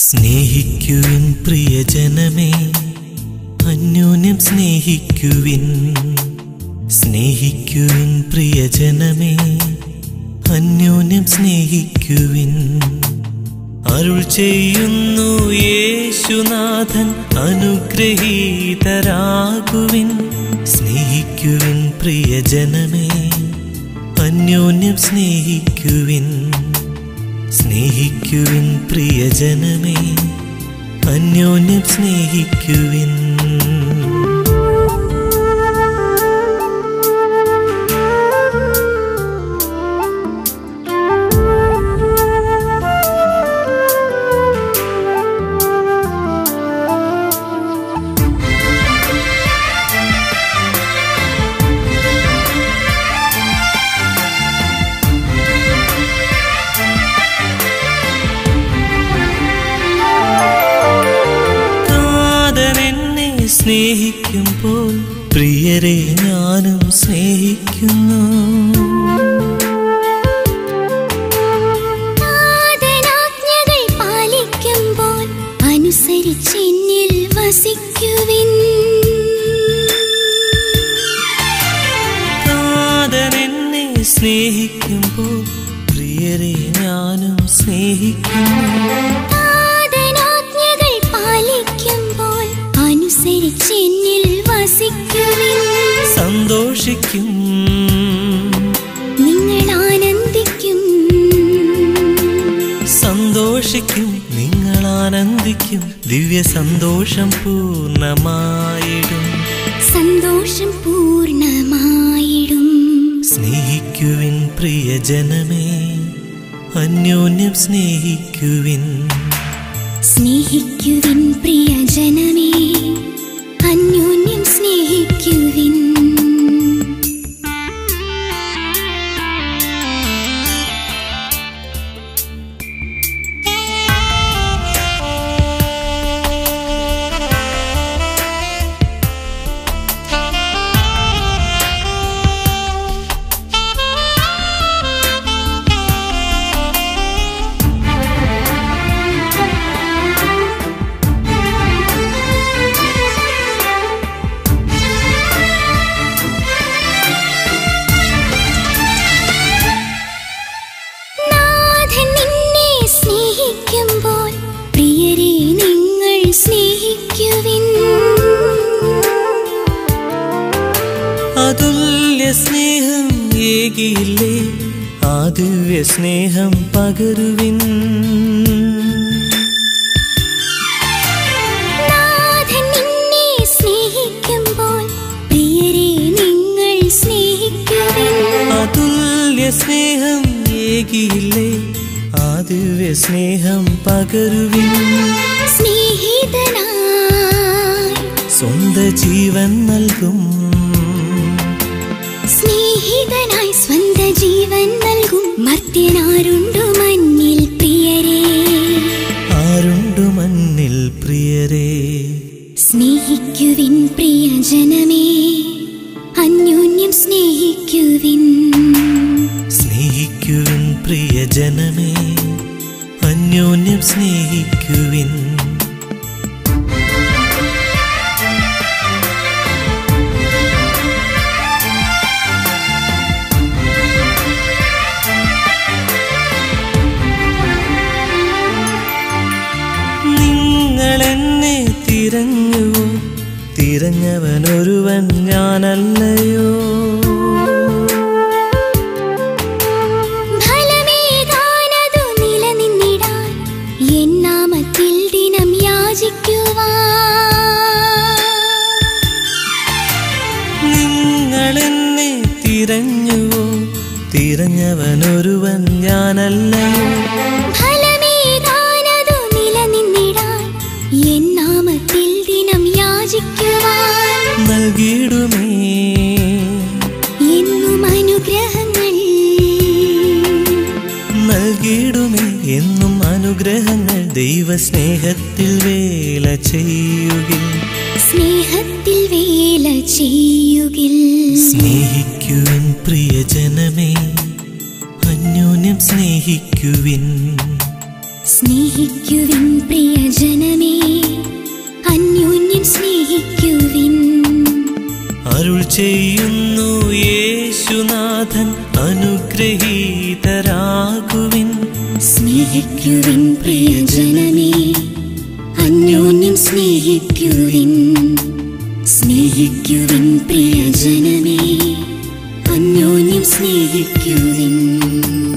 സ്നേഹിക്കുവിൻ പ്രിയജനമേ, അന്യോന്യം സ്നേഹിക്കുവിൻ. സ്നേഹിക്കുവിൻ പ്രിയജനമേ, അന്യോന്യം സ്നേഹിക്കുവിൻ. അരുൾ ചെയ്യുന്നു യേശുനാഥൻ, അനുഗ്രഹീതരാകുവിൻ. സ്നേഹിക്കുവിൻ പ്രിയജനമേ, അന്യോന്യം സ്നേഹിക്കുവിൻ. സ്നേഹിക്കുവിൻ പ്രിയജനമേ, അന്യോന്യം സ്നേഹിക്കുവിൻ. സ്നേഹിക്കുമ്പോൾ പ്രിയരെ ഞാനും സ്നേഹിക്കുന്നു. ആജ്ഞകൾ പാലിക്കുമ്പോൾ അനുസരിച്ചെന്നിൽ വസിക്കുവിൻ. എന്നെ സ്നേഹിക്കുമ്പോൾ പ്രിയരെ ഞാനും സ്നേഹിക്കുന്നു. അനുസരിച്ചെന്നിൽ വസിക്കുവിൻ. സന്തോഷിക്കും, നിങ്ങൾ ആനന്ദിക്കും. സന്തോഷിക്കും, നിങ്ങൾ ആനന്ദിക്കും. ദിവ്യ സന്തോഷം പൂർണ്ണമായിടും. സന്തോഷം പൂർണ്ണമായിടും. സ്നേഹിക്കുവിൻ പ്രിയജനമേ, അന്യോന്യം സ്നേഹിക്കുവിൻ. സ്നേഹിക്കുവിൻ പ്രിയജനമേ, അന്യോന്യം സ്നേഹിക്കുവിൻ. അതുല്യ സ്നേഹം ഏകിയില്ലേ, ആ ദിവ്യ സ്നേഹം പകരുവിൻ. നാഥൻ നിന്നെ സ്നേഹിക്കുമ്പോൾ പ്രിയരെ നിങ്ങൾ സ്നേഹിക്കുവിൻ. അതുല്യ സ്നേഹം ഏകിയില്ലേ, ആ ദിവ്യ സ്നേഹം പകരുവിൻ. സ്നേഹിതനായി സ്വന്തം ജീവൻ നൽകും. സ്നേഹിതനായി സ്വന്തം ജീവൻ നൽകും. മർത്യനാരുണ്ടു മന്നിൽ പ്രിയരേ, ആരുണ്ടു മന്നിൽ പ്രിയരേ. സ്നേഹിക്കുവിൻ പ്രിയജനമേ, അന്യോന്യം സ്നേഹിക്കുവിൻ. സ്നേഹിക്കുവിൻ പ്രിയജനമേ, അന്യോന്യം സ്നേഹിക്കുവിൻ. നിങ്ങളെന്നെ തിരഞ്ഞുവോ, തിരഞ്ഞവനൊരുവൻ ഞാനല്ലയോ. ഫലമേകാനതു നിലനിന്നിടാൻ എൻ നാമത്തിൽ ദിനം യാചിക്കുവാൻ. നിങ്ങളെന്നെ തിരഞ്ഞുവോ, തിരഞ്ഞവനൊരുവൻ ഞാനല്ലയോ. ഫലമേകാനതു നിലനിന്നിടാൻ എൻ നാമത്തിൽ ദിനം യാചിക്കുവാൻ. നൽകിയിടുമേ എന്നും അനുഗ്രഹങ്ങൾ, നൽകിയിടുമേ എന്നും അനുഗ്രഹങ്ങൾ. ദൈവസ്നേഹത്തിൽ വേല ചെയ്യുകിൽ, സ്നേഹത്തിൽ വേല ചെയ്യുകിൽ. സ്നേഹിക്കുവിൻ പ്രിയജനമേ, അന്യോന്യം സ്നേഹിക്കുവിൻ. സ്നേഹിക്കുവിൻ പ്രിയജനമേ, അന്യോന്യം സ്നേഹിക്കുവിൻ. അരുൾ ചെയ്യുന്നു യേശുനാഥൻ, അനുഗ്രഹീതരാകുവിൻ. സ്നേഹിക്കുവിൻ പ്രിയജനമേ, അന്യോന്യം സ്നേഹിക്കുവിൻ. സ്നേഹിക്കുവിൻ പ്രിയജനമേ, അന്യോന്യം സ്നേഹിക്കുവിൻ.